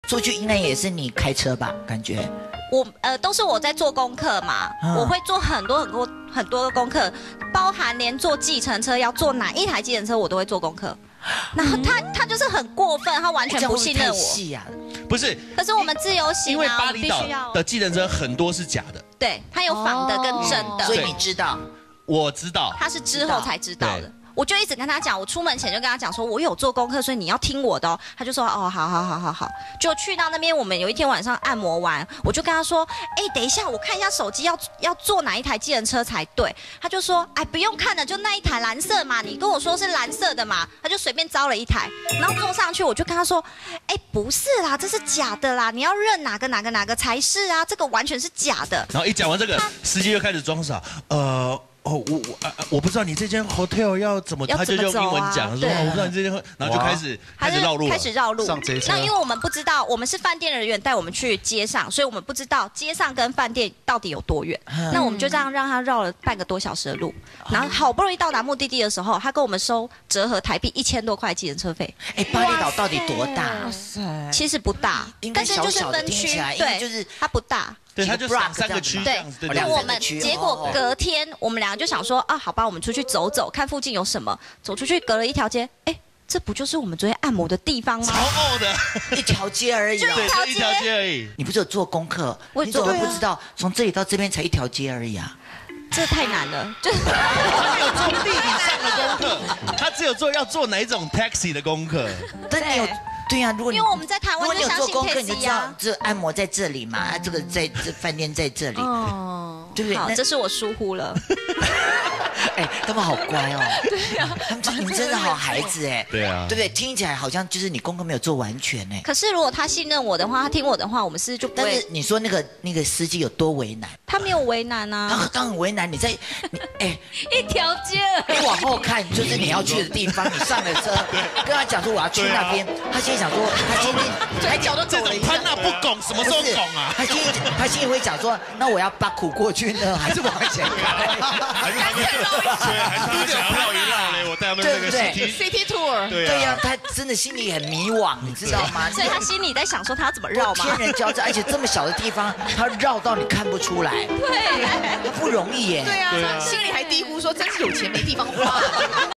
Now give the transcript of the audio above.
出去应该也是你开车吧？感觉都是我在做功课嘛，我会做很多的功课，包含连坐计程车要坐哪一台计程车我都会做功课。然后他就是很过分，他完全不信任我。 不是， 可是我们自由行啊， 因为巴厘岛的计程车很多是假的， 对，它有仿的跟真的， 所以你知道， 我知道， 他是之后才知道的。我就一直跟他讲，我出门前就跟他讲说，我有做功课，所以你要听我的哦。他就说哦，好。就去到那边，我们有一天晚上按摩完，我就跟他说，等一下，我看一下手机要坐哪一台计程车才对。他就说，不用看了，就那一台蓝色嘛，你跟我说是蓝色的嘛。他就随便招了一台，然后坐上去，我就跟他说，不是啦，这是假的啦，你要认哪个才是啊，这个完全是假的。 然后一讲完这个，司机就开始装傻，我不知道你这间 hotel 要怎么，他就用英文讲，说我不知道你这间，然后就开始绕路， 那因为我们不知道，我们是饭店人员带我们去街上，所以我们不知道街上跟饭店到底有多远。那我们就这样让他绕了半个多小时的路，然后好不容易到达目的地的时候，他跟我们收折合台币1000多块计程车费。 巴厘岛到底多大？ 其实不大，但是就是分区，对，就是它不大。 对，他就3个区这样子。 对，我们结果隔天我们两个就想说好吧，我们出去走走，看附近有什么。走出去隔了一条街，这不就是我们昨天按摩的地方吗？ 超傲的， 一条街而已， 就一条街而已。 你不是有做功课？你怎么不知道从这里到这边才一条街而已啊？ 这太难了，就是他没有做地理上的功课，他只有要做哪一种 taxi 的功课。 但你有。对呀，如果因为我们在台湾就相信 taxi 你就知道这按摩在这里嘛，这个在这饭店在这里，对不对？ 好，这是我疏忽了。 他们好乖哦。 对啊， 你们真的好孩子哎。 对啊， 对不对？听起来好像就是你功课没有做完全哎。 可是如果他信任我的话，他听我的话，我们是就不会。 但是你说那个司机有多为难？ 他没有为难啊。 他很为难，你一条街， 你往后看就是你要去的地方，你上了车，跟他讲说我要去那边，他心里想说，他心里嘴角都这种潘娜不拱，什么时候拱啊？ 他心里会讲说，那我要把苦过去呢，还是往前开？ 还是想要绕一绕嘞？我带他们那个 City Tour。 对呀，他真的心里很迷惘，你知道吗？ 所以他心里在想说他要怎么绕嘛？ 天人交战，而且这么小的地方，他绕到你看不出来， 对， 他不容易耶。 对啊，心里还嘀咕说，真是有钱没地方花。